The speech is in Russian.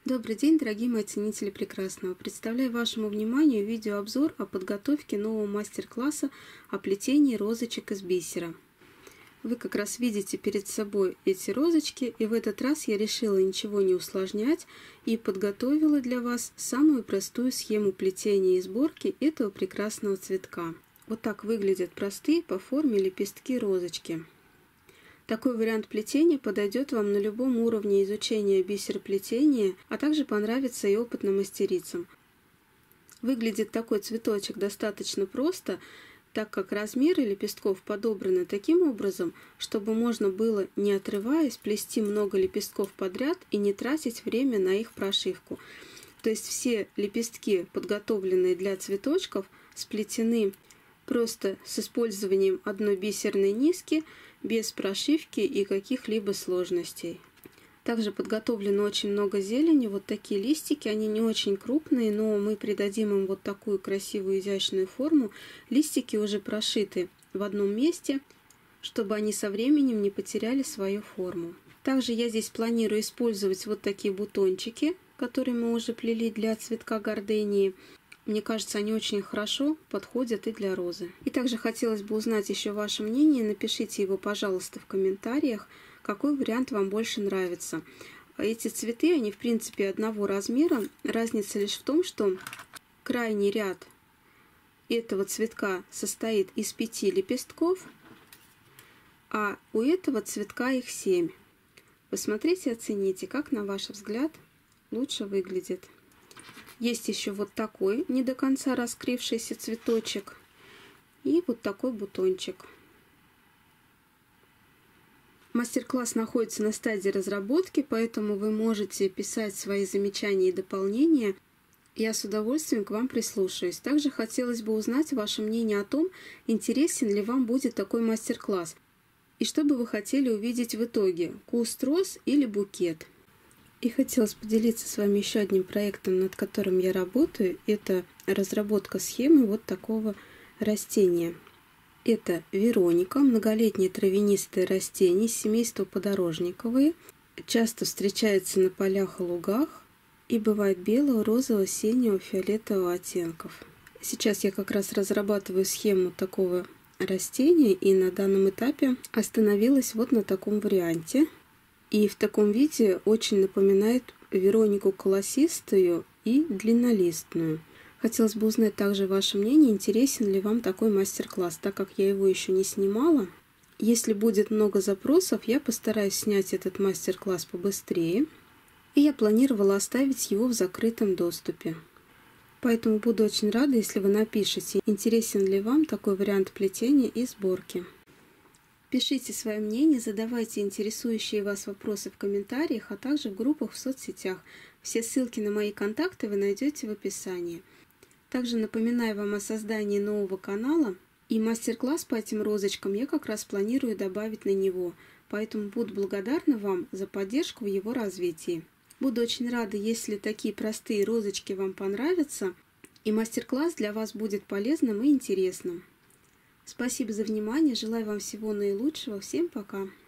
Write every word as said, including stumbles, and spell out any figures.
Добрый день, дорогие мои ценители прекрасного! Представляю вашему вниманию видеообзор о подготовке нового мастер-класса о плетении розочек из бисера. Вы как раз видите перед собой эти розочки, и в этот раз я решила ничего не усложнять и подготовила для вас самую простую схему плетения и сборки этого прекрасного цветка. Вот так выглядят простые по форме лепестки розочки. Такой вариант плетения подойдет вам на любом уровне изучения бисероплетения, а также понравится и опытным мастерицам. Выглядит такой цветочек достаточно просто, так как размеры лепестков подобраны таким образом, чтобы можно было, не отрываясь, плести много лепестков подряд и не тратить время на их прошивку. То есть все лепестки, подготовленные для цветочков, сплетены просто с использованием одной бисерной низки, без прошивки и каких-либо сложностей. Также подготовлено очень много зелени. Вот такие листики, они не очень крупные, но мы придадим им вот такую красивую изящную форму. Листики уже прошиты в одном месте, чтобы они со временем не потеряли свою форму. Также я здесь планирую использовать вот такие бутончики, которые мы уже плели для цветка гордении. Мне кажется, они очень хорошо подходят и для розы. И также хотелось бы узнать еще ваше мнение. Напишите его, пожалуйста, в комментариях, какой вариант вам больше нравится. Эти цветы, они в принципе одного размера. Разница лишь в том, что крайний ряд этого цветка состоит из пяти лепестков, а у этого цветка их семь. Посмотрите, оцените, как на ваш взгляд лучше выглядит. Есть еще вот такой не до конца раскрывшийся цветочек и вот такой бутончик. Мастер-класс находится на стадии разработки, поэтому вы можете писать свои замечания и дополнения. Я с удовольствием к вам прислушаюсь. Также хотелось бы узнать ваше мнение о том, интересен ли вам будет такой мастер-класс и что бы вы хотели увидеть в итоге – куст роз или букет. И хотелось поделиться с вами еще одним проектом, над которым я работаю. Это разработка схемы вот такого растения. Это Вероника, многолетнее травянистое растение семейства подорожниковые. Часто встречается на полях и лугах и бывает белого, розового, синего, фиолетового оттенков. Сейчас я как раз разрабатываю схему такого растения и на данном этапе остановилась вот на таком варианте. И в таком виде очень напоминает Веронику колосистую и длиннолистную. Хотелось бы узнать также ваше мнение, интересен ли вам такой мастер-класс, так как я его еще не снимала. Если будет много запросов, я постараюсь снять этот мастер-класс побыстрее. И я планировала оставить его в закрытом доступе. Поэтому буду очень рада, если вы напишите, интересен ли вам такой вариант плетения и сборки. Пишите свое мнение, задавайте интересующие вас вопросы в комментариях, а также в группах в соцсетях. Все ссылки на мои контакты вы найдете в описании. Также напоминаю вам о создании нового канала, и мастер-класс по этим розочкам я как раз планирую добавить на него, поэтому буду благодарна вам за поддержку в его развитии. Буду очень рада, если такие простые розочки вам понравятся, и мастер-класс для вас будет полезным и интересным. Спасибо за внимание, желаю вам всего наилучшего, всем пока!